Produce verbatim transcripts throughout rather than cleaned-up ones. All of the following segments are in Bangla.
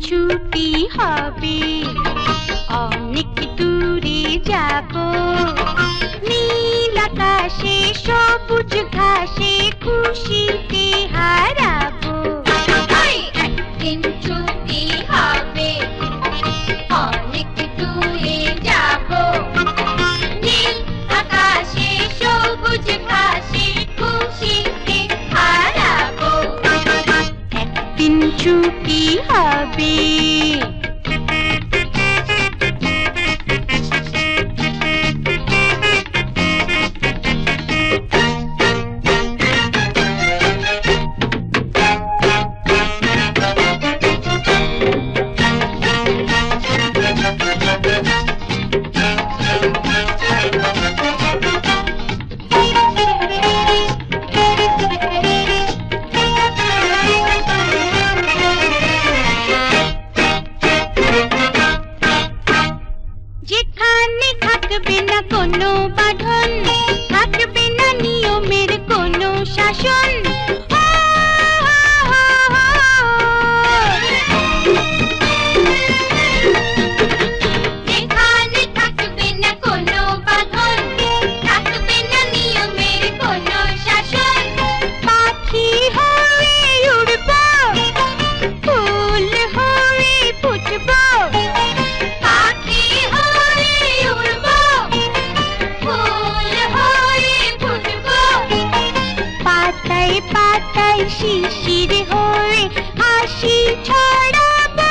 ছুটি হবে, অনেক দূরে যাব, নীল আকাশে সবুজ ঘাসে খুশিতে হারাবো। একদিন ছুটি হবে, অনেক দূরে যাব, নীল আকাশে সবুজ ঘাসে খুশিতে হারাবো। একদিন ছুটি হবে। যেখানে থাকবে না কোনো বাঁধন, থাকবে না নিয়মের কোনো শাসন, যেখানে থাকবে না কোনো বাঁধন, থাকবে না নিয়মের কোনো শাসন, পাখি হয়ে উড়ব, ফুল হয়ে ফুটব, পাতায় শিশির হয়ে হাসি ছড়াবো।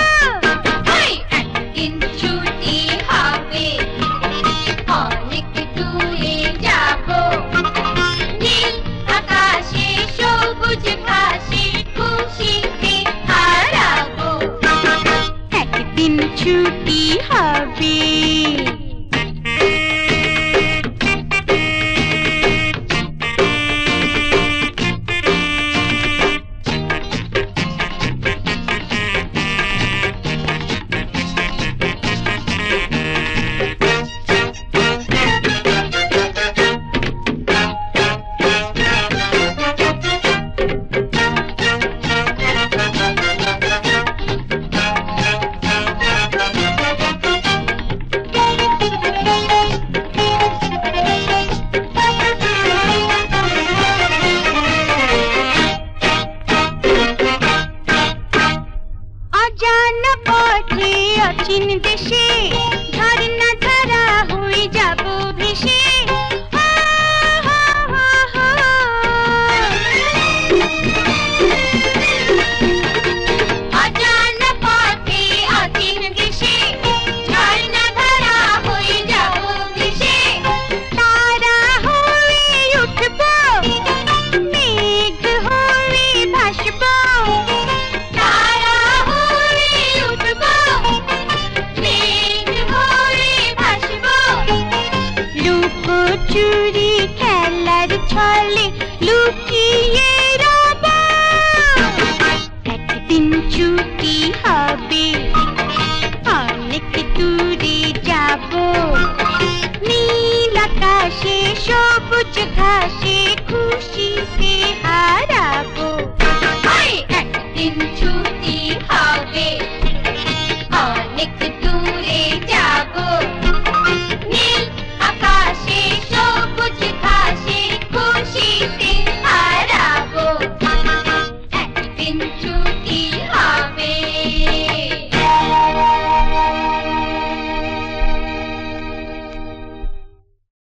একদিন ছুটি হবে, অনেক দূরে যাব, নীল আকাশে সবুজ ঘাসে খুশিতে হারাবো। একদিন ছুটি হবে। অজানা পথে অচিন দেশে ঝর্ণা ধারা হয়ে যাব ভেসে, অজানা পথে অচিন দেশে ঝর্ণা ধারা হয়ে যাব ভেসে, তারা হয়ে উঠব, মেঘ হয়ে ভাসব, চুরি খেলার ছলে লুকিয়ে